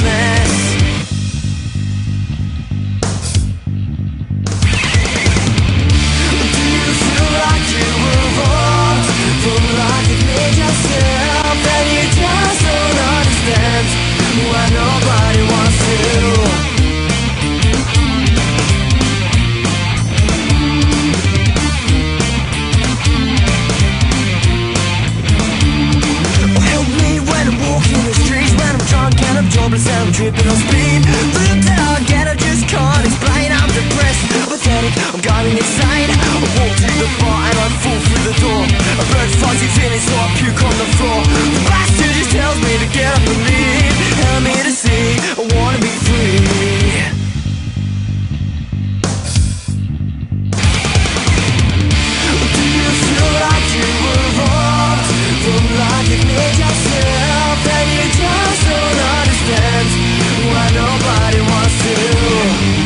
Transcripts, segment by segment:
mess. Do you feel like you evolved from life you've made yourself, and you just don't understand why nobody wants to? I'm jobless and I'm tripping on speed. Look that I get, I just can't explain. I'm depressed, pathetic, I'm going insane. I walk through the bar and I fall through the door. A bird flies in it, so I puke on the floor. The bastard just tells me to get up and leave, and I'm here to see, I wanna be free. Do you feel like you evolved from life you've made yourself, and you just don't understand why nobody wants to?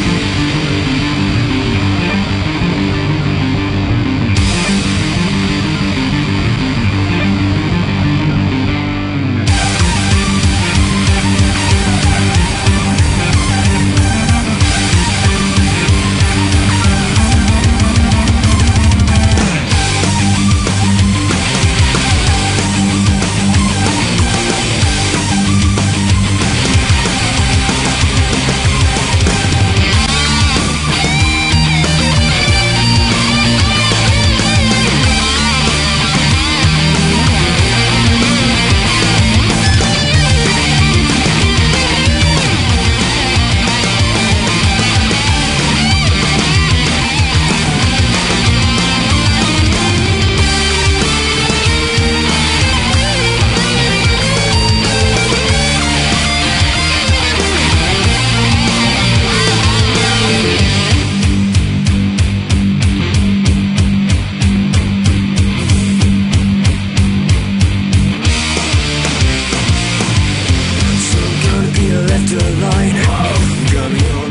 Left alone, got me on